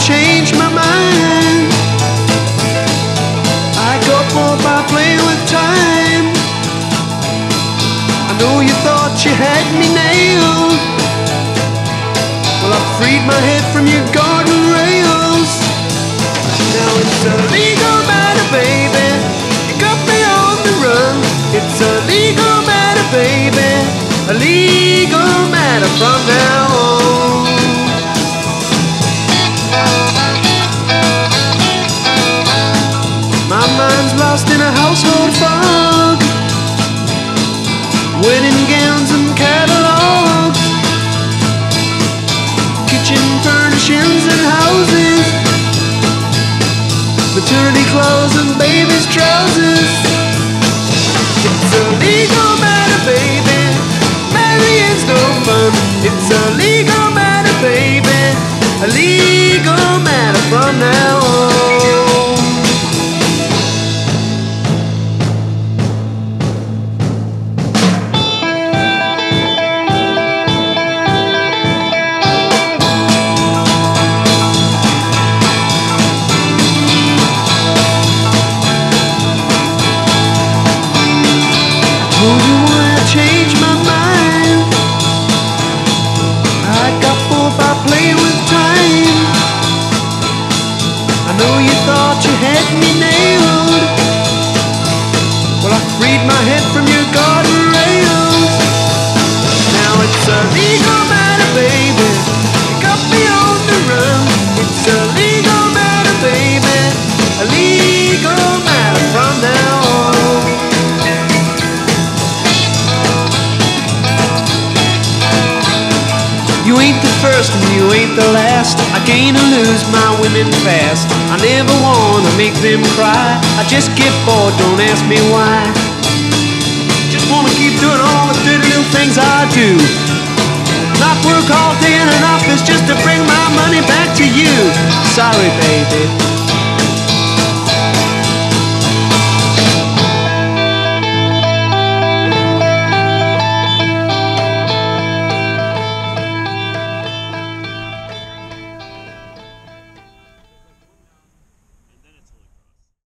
changed my mind. I got more by playing with time. I know you thought you had me nailed. Well, I freed my head from your garden rails. Now it's a legal matter, baby. You got me on the run. It's a legal matter, baby. A legal matter from now on. My mind's lost in a household fog. Wedding gowns and catalogs, kitchen furnishings and houses, maternity clothes and baby's trousers. It's a legal matter, baby. Marrying's no fun. It's a legal matter, baby. A legal matter from now on. Told you why I changed my mind. I got bored by playing with time. I know you thought you had me nailed. Well, I freed my head from your garden rails. Now it's a legal matter, baby. You got me on the run. It's a legal matter, baby. A legal matter from now on. You ain't the first and you ain't the last. I gain or lose my women fast. I never wanna make them cry. I just get bored, don't ask me why. Just wanna keep doing all the dirty little things I do. Not work all day in an office just to bring my money back to you. Sorry, baby.